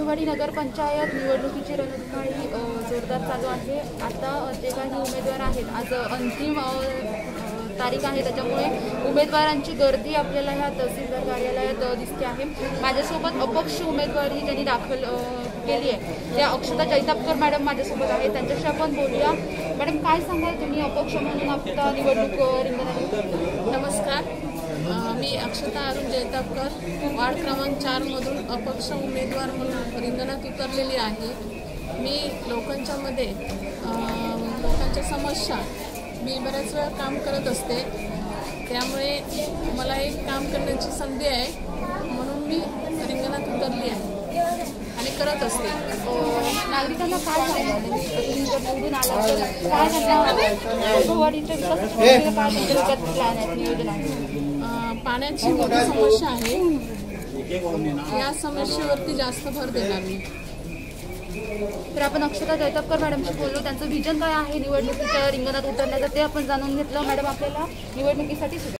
राजेवाडी नगरपंचायत निवडणुकीची रणधुमाळी जोरदार चालू आहे। आता जे काही उमेदवार आहेत, आज अंतिम तारीख आहे, त्याच्यामुळे उमेदवारांची गर्दी आपल्याला ह्या तहसीलदार कार्यालयात दिसते आहे। माझ्यासोबत अपक्ष उमेदवारी ज्यांनी दाखल केली आहे त्या अक्षता जैतापकर मॅडम माझ्यासोबत आहेत, त्यांच्याशी आपण बोलूया। मॅडम, काय सांगाल तुम्ही अपक्ष म्हणून आता निवडणूक रिंगणात? नमस्कार, मी अक्षता अरुण जैतापकर वार्ड क्रमांक 4 मधून अपक्ष उमेदवार म्हणून रिंगणात उतरलेली आहे। मी लोकांच्या समस्या मी बऱ्याच वेळा काम करत असते, त्यामुळे मला एक काम करण्याची संधी आहे म्हणून मी रिंगणात उतरली आहे आणि करत असते। नागरिकांना काय सांगाल, तुम्ही जर निवडून आला तर काय त्यांना वैभववाडीच्या विकासाच्या काय प्लॅन आहे, नियोजन आहे? पाण्याची मोठी समस्या आहे, या समस्येवरती जास्त भर देणार मी। तर आपण अक्षता जैतापकर मॅडमशी बोललो, त्यांचं विजन काय आहे निवडणुकीच्या रिंगणात उतरण्याचं ते आपण जाणून घेतलं। मॅडम, आपल्याला निवडणुकीसाठी